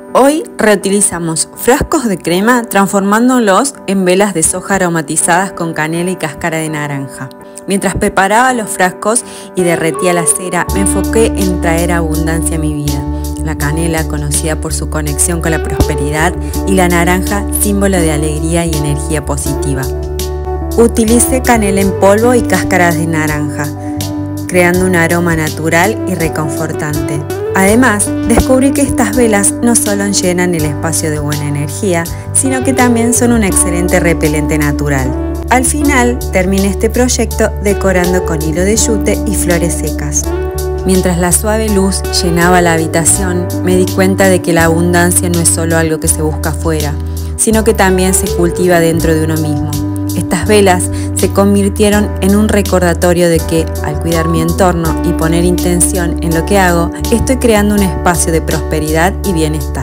Hoy reutilizamos frascos de crema transformándolos en velas de soja aromatizadas con canela y cáscara de naranja. Mientras preparaba los frascos y derretía la cera, me enfoqué en traer abundancia a mi vida. La canela, conocida por su conexión con la prosperidad, y la naranja, símbolo de alegría y energía positiva. Utilicé canela en polvo y cáscaras de naranja, creando un aroma natural y reconfortante. Además, descubrí que estas velas no solo llenan el espacio de buena energía, sino que también son un excelente repelente natural. Al final, terminé este proyecto decorando con hilo de yute y flores secas. Mientras la suave luz llenaba la habitación, me di cuenta de que la abundancia no es solo algo que se busca afuera, sino que también se cultiva dentro de uno mismo. Estas velas se convirtieron en un recordatorio de que, al cuidar mi entorno y poner intención en lo que hago, estoy creando un espacio de prosperidad y bienestar.